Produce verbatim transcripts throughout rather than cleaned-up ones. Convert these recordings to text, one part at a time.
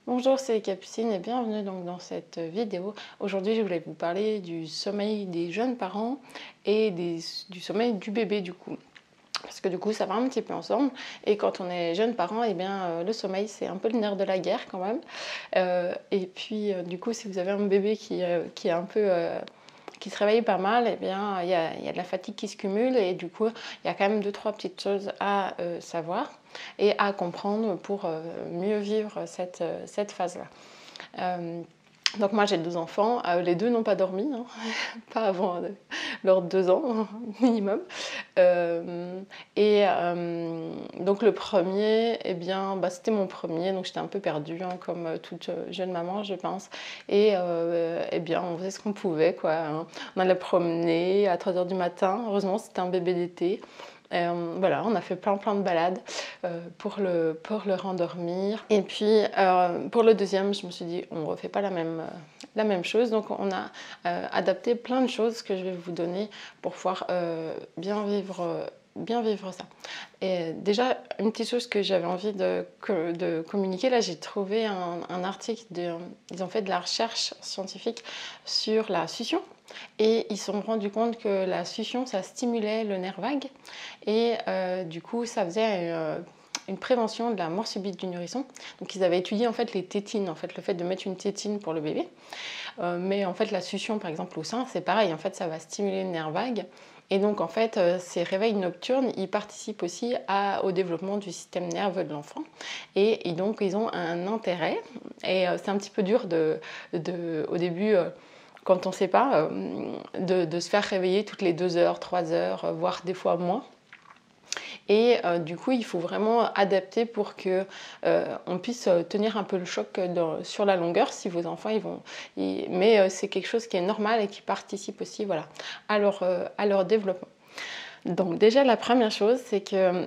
Bonjour, c'est Capucine et bienvenue donc dans cette vidéo. Aujourd'hui, je voulais vous parler du sommeil des jeunes parents et des, du sommeil du bébé du coup. Parce que du coup, ça va un petit peu ensemble. Et quand on est jeune parent, eh bien, euh, le sommeil, c'est un peu le nerf de la guerre quand même. Euh, et puis, euh, du coup, si vous avez un bébé qui, euh, qui est un peu... Euh, qui se réveille pas mal, eh bien, il y a, y a de la fatigue qui se cumule et du coup, il y a quand même deux, trois petites choses à euh, savoir et à comprendre pour euh, mieux vivre cette, euh, cette phase-là. Euh, donc moi j'ai deux enfants, euh, les deux n'ont pas dormi, hein, pas avant euh, leurs deux ans minimum. Euh, et euh, donc le premier, eh bien, bah, c'était mon premier, donc j'étais un peu perdue, hein, comme toute jeune maman, je pense. Et euh, eh bien, on faisait ce qu'on pouvait, quoi. Hein. On allait promener à trois heures du matin. Heureusement, c'était un bébé d'été. Euh, voilà, on a fait plein plein de balades euh, pour, le, pour le rendormir. Et puis euh, pour le deuxième, je me suis dit, on ne refait pas la même, euh, la même chose. Donc on a euh, adapté plein de choses que je vais vous donner pour pouvoir euh, bien vivre. Euh, bien vivre ça. Et déjà, une petite chose que j'avais envie de, de communiquer, là j'ai trouvé un, un article, de, ils ont fait de la recherche scientifique sur la succion et ils se sont rendus compte que la succion, ça stimulait le nerf vague et euh, du coup ça faisait une, une prévention de la mort subite du nourrisson. Donc ils avaient étudié en fait les tétines, en fait le fait de mettre une tétine pour le bébé, euh, mais en fait la succion par exemple au sein, c'est pareil, en fait ça va stimuler le nerf vague. Et donc en fait, euh, ces réveils nocturnes, ils participent aussi à, au développement du système nerveux de l'enfant. Et, et donc ils ont un intérêt. Et euh, c'est un petit peu dur de, de, au début, euh, quand on ne sait pas, euh, de, de se faire réveiller toutes les deux heures, trois heures, euh, voire des fois moins. Et euh, du coup, il faut vraiment adapter pour que euh, on puisse tenir un peu le choc dans, sur la longueur si vos enfants ils vont. Ils, mais euh, c'est quelque chose qui est normal et qui participe aussi, voilà, à leur, euh, à leur développement. Donc déjà, la première chose, c'est que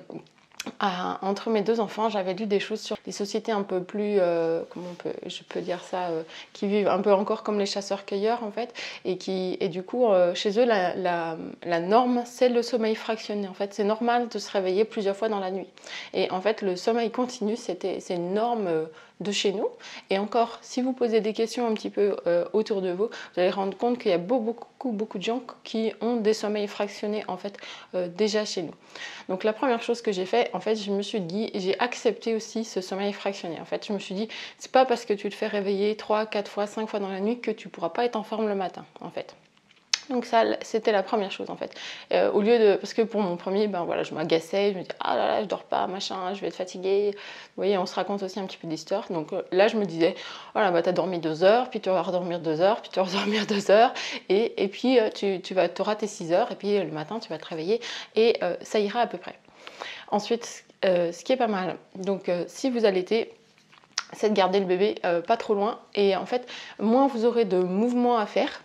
ah, entre mes deux enfants, j'avais lu des choses sur des sociétés un peu plus, euh, comment on peut, je peux dire ça, euh, qui vivent un peu encore comme les chasseurs-cueilleurs en fait, et qui, et du coup, euh, chez eux, la, la, la norme, c'est le sommeil fractionné. En fait, c'est normal de se réveiller plusieurs fois dans la nuit. Et en fait, le sommeil continu, c'était, c'est une norme euh, de chez nous. Et encore, si vous posez des questions un petit peu euh, autour de vous, vous allez rendre compte qu'il y a beaucoup, beaucoup, beaucoup de gens qui ont des sommeils fractionnés en fait euh, déjà chez nous. Donc la première chose que j'ai fait, en fait, je me suis dit, j'ai accepté aussi ce sommeil fractionné. En fait, je me suis dit, c'est pas parce que tu te fais réveiller trois, quatre fois, cinq fois dans la nuit que tu pourras pas être en forme le matin, en fait. Donc ça, c'était la première chose en fait. Euh, au lieu de, parce que pour mon premier, ben voilà, je m'agaçais, je me disais ah là là, je dors pas, machin, je vais être fatiguée. Vous voyez, on se raconte aussi un petit peu d'histoire. Donc euh, là, je me disais, voilà, bah t'as dormi deux heures, puis tu vas redormir deux heures, puis tu vas redormir deux heures, et, et puis euh, tu, tu vas, auras tes six heures, et puis euh, le matin tu vas te réveiller, et euh, ça ira à peu près. Ensuite, euh, ce qui est pas mal, donc euh, si vous allaitez, c'est de garder le bébé euh, pas trop loin et en fait moins vous aurez de mouvements à faire,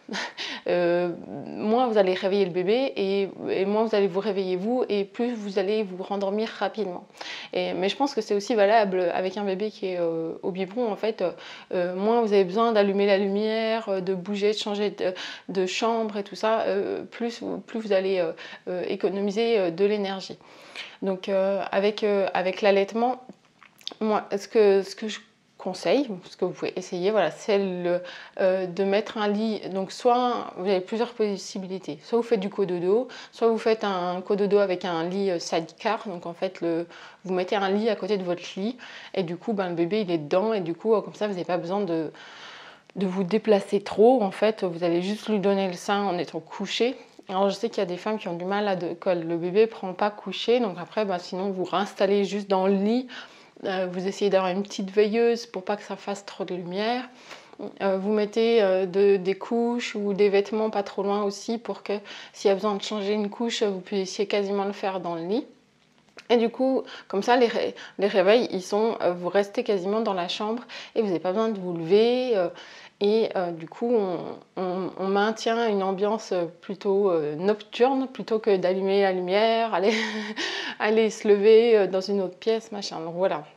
euh, moins vous allez réveiller le bébé et, et moins vous allez vous réveiller vous et plus vous allez vous rendormir rapidement. Et, mais je pense que c'est aussi valable avec un bébé qui est euh, au biberon en fait, euh, moins vous avez besoin d'allumer la lumière, de bouger, de changer de, de chambre et tout ça, euh, plus, plus vous allez euh, euh, économiser de l'énergie. Donc euh, avec, euh, avec l'allaitement, moi ce que, ce que je conseil, ce que vous pouvez essayer, voilà, c'est euh, de mettre un lit. Donc soit vous avez plusieurs possibilités, soit vous faites du cododo, soit vous faites un cododo avec un lit sidecar. Donc en fait, le, vous mettez un lit à côté de votre lit et du coup, ben, le bébé il est dedans et du coup, comme ça, vous n'avez pas besoin de, de vous déplacer trop. En fait, vous allez juste lui donner le sein en étant couché. Alors je sais qu'il y a des femmes qui ont du mal à de, quand le bébé ne prend pas couché. Donc après, ben, sinon vous réinstallez juste dans le lit. Euh, vous essayez d'avoir une petite veilleuse pour pas que ça fasse trop de lumière. Euh, vous mettez euh, de, des couches ou des vêtements pas trop loin aussi pour que s'il y a besoin de changer une couche, vous puissiez quasiment le faire dans le lit. Et du coup, comme ça, les, ré les réveils, ils sont, euh, vous restez quasiment dans la chambre et vous n'avez pas besoin de vous lever. Euh, et euh, du coup, on, on, on maintient une ambiance plutôt euh, nocturne plutôt que d'allumer la lumière, aller, aller se lever dans une autre pièce, machin. Donc voilà.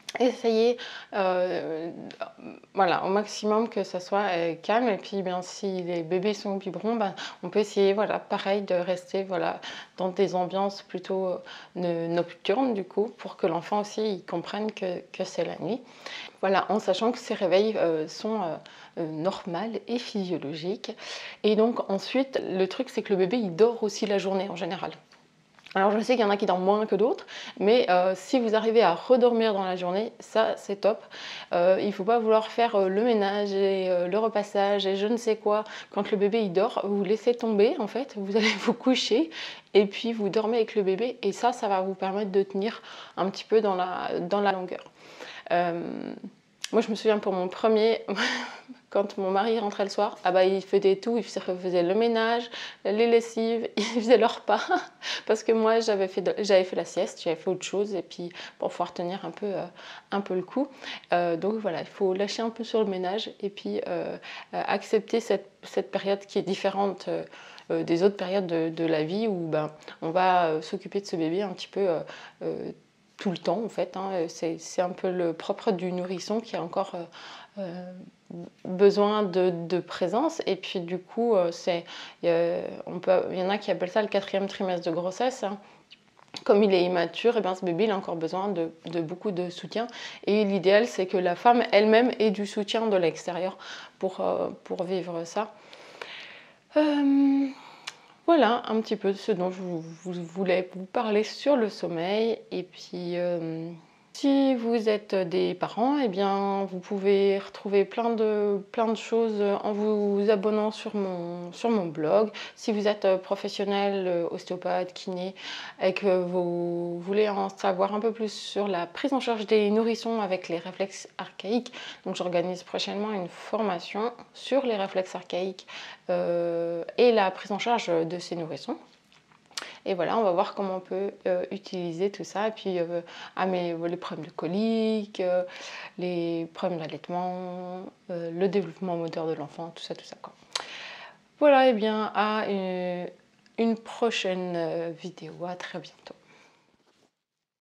Essayez euh, voilà, au maximum que ça soit euh, calme. Et puis bien, si les bébés sont au biberon, ben, on peut essayer voilà, pareil de rester voilà, dans des ambiances plutôt euh, nocturnes du coup, pour que l'enfant aussi il comprenne que, que c'est la nuit. Voilà, en sachant que ces réveils euh, sont euh, euh, normaux et physiologiques. Et donc ensuite, le truc c'est que le bébé il dort aussi la journée en général. Alors je sais qu'il y en a qui dorment moins que d'autres, mais euh, si vous arrivez à redormir dans la journée, ça c'est top. Euh, il ne faut pas vouloir faire euh, le ménage et euh, le repassage et je ne sais quoi. Quand le bébé il dort, vous laissez tomber en fait, vous allez vous coucher et puis vous dormez avec le bébé et ça, ça va vous permettre de tenir un petit peu dans la, dans la longueur. Euh, moi je me souviens pour mon premier... Quand mon mari rentrait le soir, ah bah, il faisait tout, il faisait le ménage, les lessives, il faisait le repas. Parce que moi, j'avais fait, de, j'avais fait la sieste, j'avais fait autre chose, et puis pour pouvoir tenir un peu, euh, un peu le coup. Euh, donc voilà, il faut lâcher un peu sur le ménage, et puis euh, accepter cette, cette période qui est différente euh, des autres périodes de, de la vie, où ben, on va euh, s'occuper de ce bébé un petit peu... Euh, euh, tout le temps en fait, hein. C'est un peu le propre du nourrisson qui a encore euh, euh, besoin de, de présence. Et puis du coup, euh, c'est, euh, on peut, il y en a qui appellent ça le quatrième trimestre de grossesse, hein. Comme il est immature, et bien ce bébé il a encore besoin de, de beaucoup de soutien. Et l'idéal c'est que la femme elle-même ait du soutien de l'extérieur pour, euh, pour vivre ça. Euh, Voilà un petit peu ce dont je vous, vous voulais vous parler sur le sommeil. Et puis, euh, si vous êtes des parents, eh bien, vous pouvez retrouver plein de, plein de choses en vous abonnant sur mon, sur mon blog. Si vous êtes professionnel, ostéopathe, kiné, et que vous voulez en savoir un peu plus sur la prise en charge des nourrissons avec les réflexes archaïques, donc j'organise prochainement une formation sur les réflexes archaïques euh, et la prise en charge de ces nourrissons. Et voilà, on va voir comment on peut euh, utiliser tout ça. Et puis, euh, ah, mais, les problèmes de colique, euh, les problèmes d'allaitement, euh, le développement moteur de l'enfant, tout ça, tout ça, quoi. Voilà, et bien à une, une prochaine vidéo. À très bientôt.